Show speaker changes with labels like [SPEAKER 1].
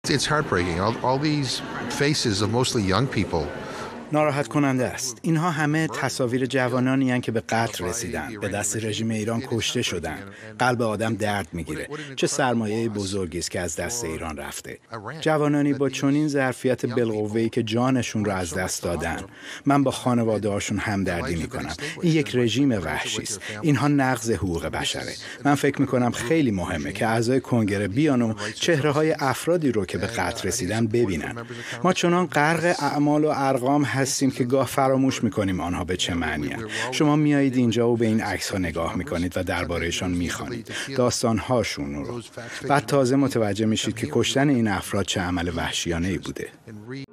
[SPEAKER 1] It's heartbreaking. All these faces of mostly young people.
[SPEAKER 2] ناراحت کننده است. اینها همه تصاویر جوانانی هستند که به قتل رسیدن، به دست رژیم ایران کشته شدند. قلب آدم درد میگیره. چه سرمایه بزرگی است که از دست ایران رفته. جوانانی با چنین ظرفیت بالقوه‌ای که جانشون رو از دست دادن. من با خانواده‌هاشون همدردی میکنم. این یک رژیم وحشی است. اینها نقض حقوق بشره. من فکر میکنم خیلی مهمه که اعضای کنگره بیان و چهره‌های افرادی رو که به قتل رسیدن ببینن. ما چنان غرق اعمال و ارقام هستیم که گاه فراموش میکنیم آنها به چه معنی هستند. شما میایید اینجا و به این عکس‌ها نگاه میکنید و دربارهشان میخوانید، داستان‌هاشون رو. بعد تازه متوجه میشید که کشتن این افراد چه عمل وحشیانه‌ای بوده.